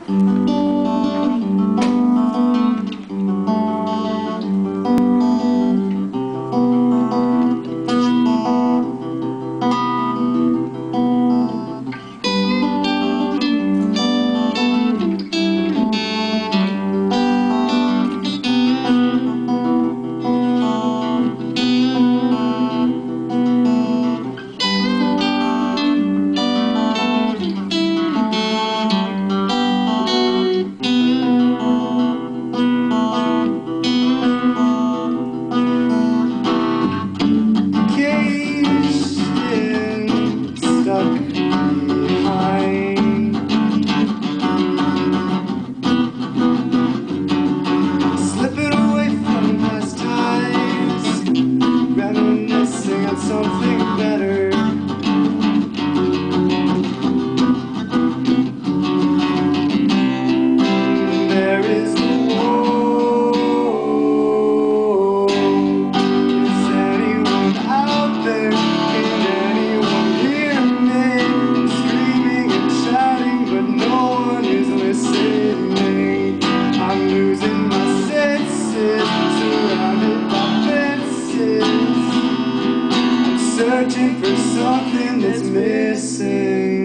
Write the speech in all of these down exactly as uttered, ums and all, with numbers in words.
Searching for something that's missing.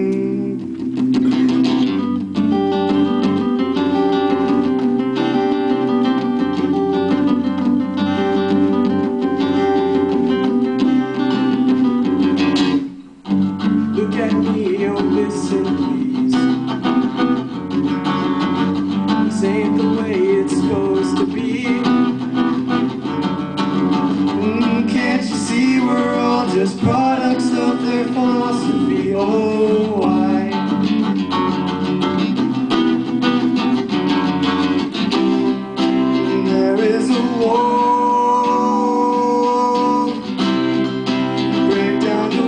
Look at me, oh listen please. This ain't the way it's supposed to be. Mm, can't you see we're all just products of their philosophy? Oh, why? There is a wall. Break down the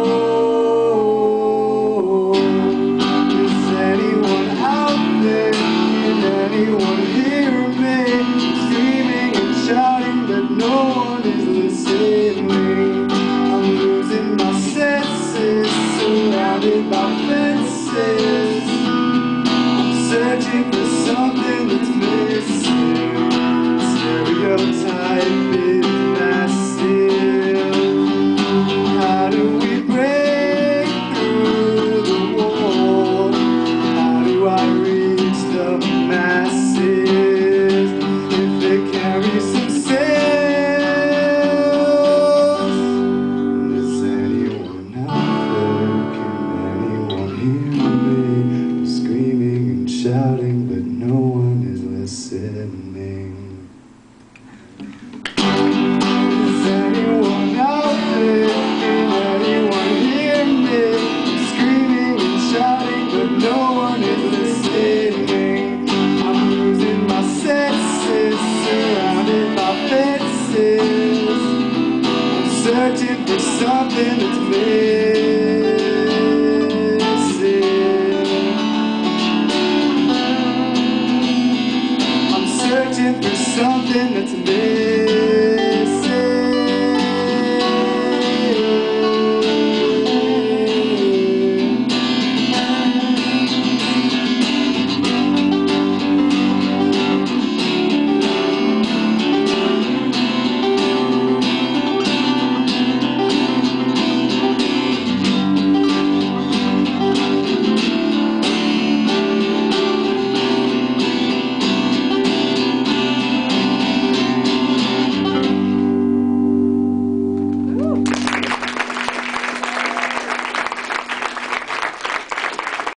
wall. Is anyone out there? Can anyone hear me? Screaming and shouting, but no one is listening. I'm losing my senses, surrounded by fences. I'm searching for something that's missing. Stereotype is massive. How do we break through the wall? How do I reach the masses if they carry some sales? Is anyone out there? Can anyone hear me? I'm screaming and shouting, but no one is listening. Is anyone out there? Can anyone hear me? I'm screaming and shouting, but no one is listening. I'm losing my senses, surrounded by fences. I'm searching for something that's missing. I'm searching for something that's missing.